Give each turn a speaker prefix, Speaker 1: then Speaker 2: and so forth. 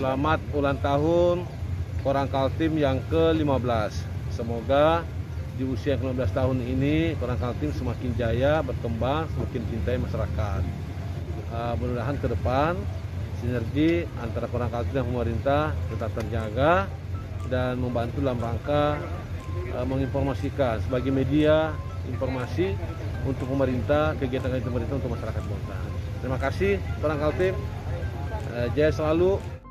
Speaker 1: selamat ulang tahun Korang Kaltim yang ke-15. Semoga di usia ke-15 tahun ini Korang Kaltim semakin jaya, berkembang, semakin cintai masyarakat. Mudah-mudahan ke depan sinergi antara Korang Kaltim dan pemerintah tetap terjaga dan membantu dalam rangka menginformasikan sebagai media informasi untuk pemerintah, kegiatan pemerintah untuk masyarakat kota. Terima kasih Korang Kaltim, jaya selalu.